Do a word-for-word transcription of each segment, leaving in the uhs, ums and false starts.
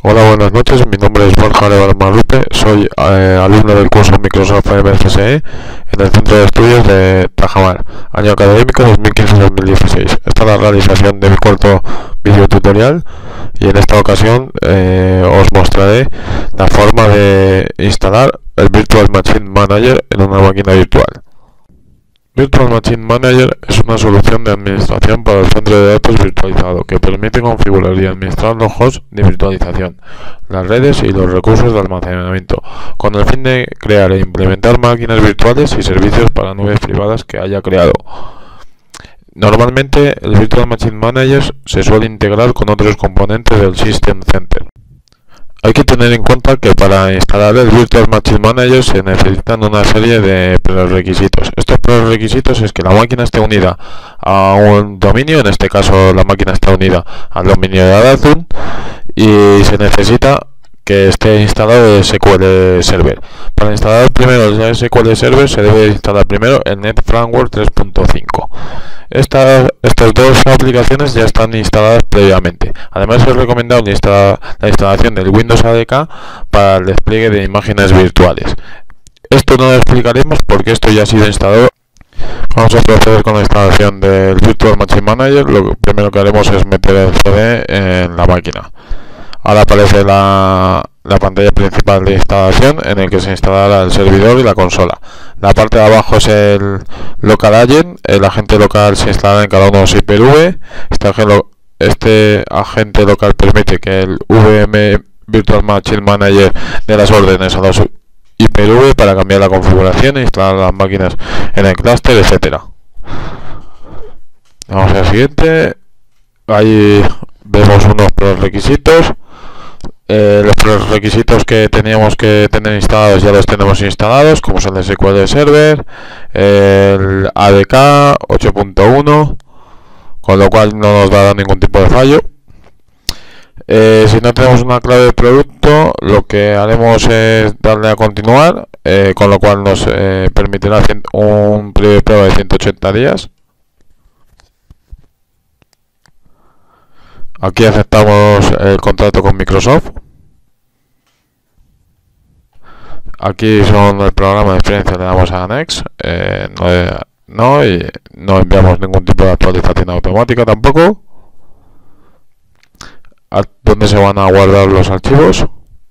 Hola, buenas noches. Mi nombre es Borja Areval Marrupe. Soy eh, alumno del curso Microsoft M C S E en el Centro de Estudios de Tajamar, año académico dos mil quince dos mil dieciséis. Esta es la realización de mi cuarto video tutorial y en esta ocasión eh, os mostraré la forma de instalar el Virtual Machine Manager en una máquina virtual. Virtual Machine Manager es una solución de administración para el centro de datos virtualizado que permite configurar y administrar los hosts de virtualización, las redes y los recursos de almacenamiento, con el fin de crear e implementar máquinas virtuales y servicios para nubes privadas que haya creado. Normalmente, el Virtual Machine Manager se suele integrar con otros componentes del System Center. Hay que tener en cuenta que para instalar el Virtual Machine Manager se necesitan una serie de prerequisitos. Estos prerequisitos es que la máquina esté unida a un dominio, en este caso la máquina está unida al dominio de Amazon, y se necesita que esté instalado el S Q L Server. Para instalar primero el S Q L Server se debe instalar primero el Net Framework tres punto cinco. Estas, estas dos aplicaciones ya están instaladas previamente. Además es recomendable instalar la instalación del Windows A D K para el despliegue de imágenes virtuales. Esto no lo explicaremos porque esto ya ha sido instalado. Vamos a proceder con la instalación del Virtual Machine Manager. Lo primero que haremos es meter el C D en la máquina. Ahora aparece la, la pantalla principal de instalación en el que se instalará el servidor y la consola. La parte de abajo es el local agent. El agente local se instala en cada uno de los hyper-V. Este, este agente local permite que el V M Virtual Machine Manager dé las órdenes a los hyper-V para cambiar la configuración e instalar las máquinas en el clúster, etcétera. Vamos al siguiente. Ahí vemos unos prerequisitos. Eh, los requisitos que teníamos que tener instalados ya los tenemos instalados, como son el S Q L Server, el A D K ocho punto uno, con lo cual no nos dará ningún tipo de fallo. Eh, si no tenemos una clave de producto, lo que haremos es darle a continuar, eh, con lo cual nos eh, permitirá un periodo de prueba de ciento ochenta días. Aquí aceptamos el contrato con Microsoft. Aquí son el programa de experiencia, le damos a Next, eh, no, no, y no enviamos ningún tipo de actualización automática tampoco. ¿A dónde se van a guardar los archivos?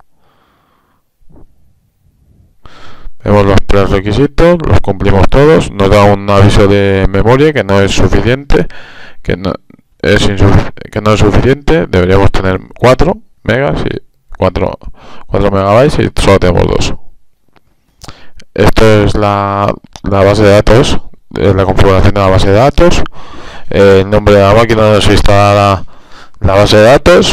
Vemos los prerequisitos, los cumplimos todos, nos da un aviso de memoria que no es suficiente, que no es, que no es suficiente, deberíamos tener cuatro megas y cuatro megabytes y solo tenemos dos. Esto es la, la base de datos, es la configuración de la base de datos. El nombre de la máquina donde se instala la, la base de datos.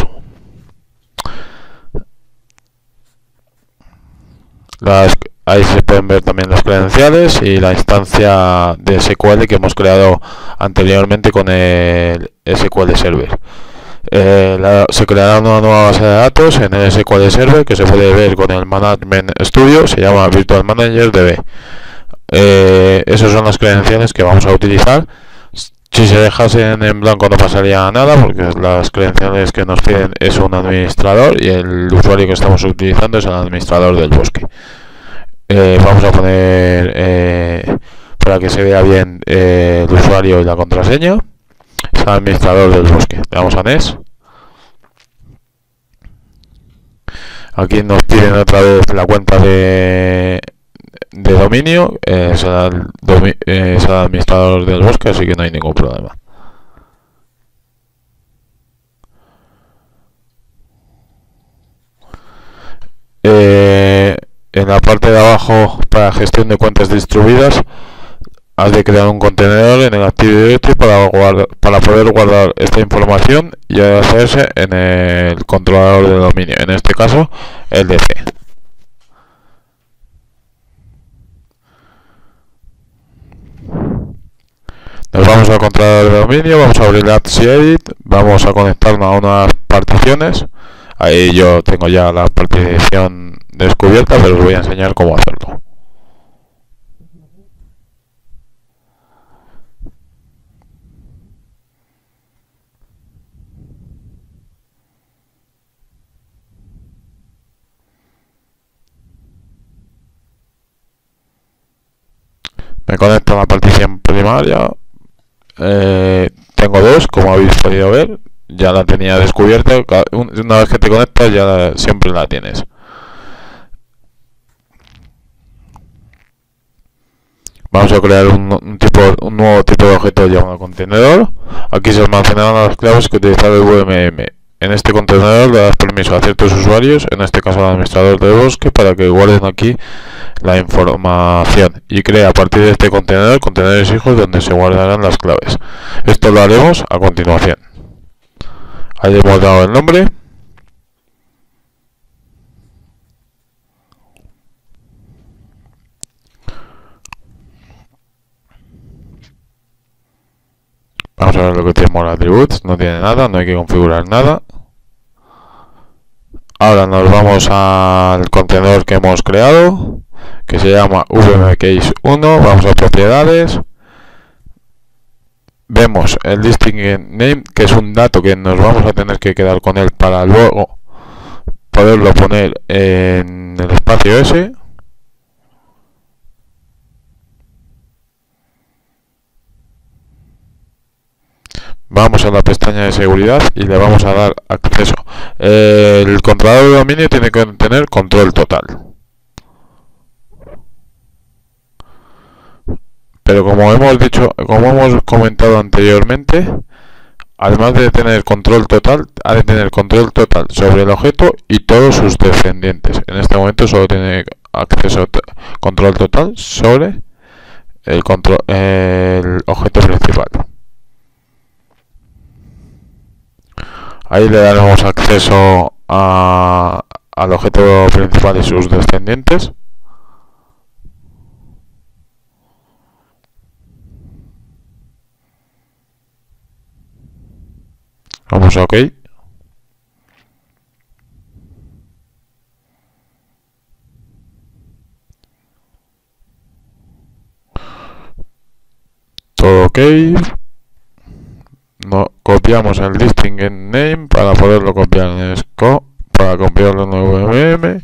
Las, ahí se pueden ver también las credenciales y la instancia de S Q L que hemos creado anteriormente con el S Q L Server. Eh, la, se creará una nueva base de datos en el S Q L Server que se puede ver con el Management Studio, se llama Virtual Manager D B. Eh, esas son las credenciales que vamos a utilizar. Si se dejasen en blanco no pasaría nada porque las credenciales que nos piden es un administrador y el usuario que estamos utilizando es el administrador del bosque. Eh, vamos a poner eh, para que se vea bien eh, el usuario y la contraseña. Es el administrador del bosque. Le damos a Next. Aquí nos piden otra vez la cuenta de de dominio, eh, será, el domi eh, será el administrador del bosque, así que no hay ningún problema. Eh, en la parte de abajo, para gestión de cuentas distribuidas, has de crear un contenedor en el Active Directory para, guardar, para poder guardar esta información y hacerse en el controlador de dominio, en este caso el D C. Nos vamos al controlador de dominio, vamos a abrir Apps y Edit, vamos a conectarnos a unas particiones. Ahí yo tengo ya la partición descubierta, pero os voy a enseñar cómo hacerlo. Me conecto a la partición primaria. Eh, tengo dos, como habéis podido ver. Ya la tenía descubierta. Una vez que te conectas ya la, siempre la tienes. Vamos a crear un, un, tipo, un nuevo tipo de objeto llamado contenedor. Aquí se almacenarán las claves que utilizar el V M M. En este contenedor le das permiso a ciertos usuarios, en este caso al administrador del bosque, para que guarden aquí la información y crea a partir de este contenedor contenedores hijos donde se guardarán las claves. Esto lo haremos a continuación. Ahí le hemos dado el nombre. Vamos a ver lo que tenemos los attributos. No tiene nada, no hay que configurar nada. Ahora nos vamos al contenedor que hemos creado, que se llama V M Case uno. Vamos a propiedades. Vemos el listing name, que es un dato que nos vamos a tener que quedar con él para luego poderlo poner en el espacio ese. Vamos a la pestaña de seguridad y le vamos a dar acceso. El controlador de dominio tiene que tener control total. Pero como hemos dicho, como hemos comentado anteriormente, además de tener control total, ha de tener control total sobre el objeto y todos sus descendientes. En este momento solo tiene acceso, control total sobre el, control, el objeto principal. Ahí le daremos acceso a, al objeto principal y sus descendientes. Vamos a OK. Todo OK. No, copiamos el listing en name para poderlo copiar en scope, para copiarlo en V M M.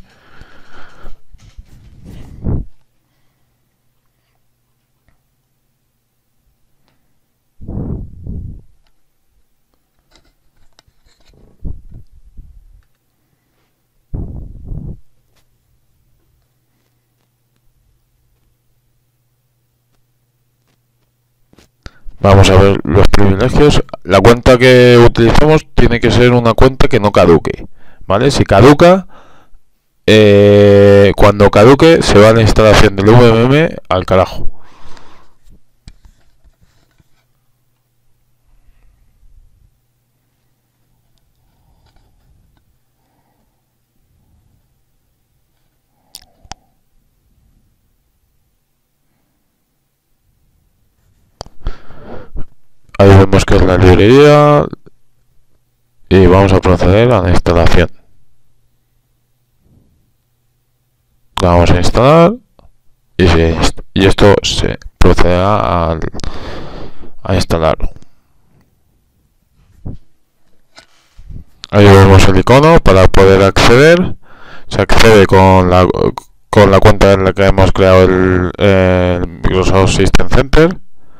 Vamos a ver los privilegios. La cuenta que utilizamos tiene que ser una cuenta que no caduque, ¿vale? Si caduca, eh, cuando caduque se va la instalación del V M M al carajo. Ahí vemos que es la librería y vamos a proceder a la instalación. La vamos a instalar y, se, y esto se procederá a, a instalarlo. Ahí vemos el icono para poder acceder. Se accede con la, con la cuenta en la que hemos creado el, el Microsoft System Center.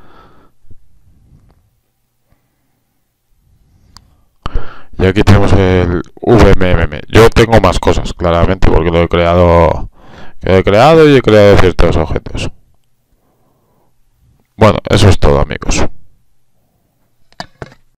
Y aquí tenemos el V M M. Yo tengo más cosas, claramente, porque lo he creado, lo he creado y he creado ciertos objetos. Bueno, eso es todo, amigos.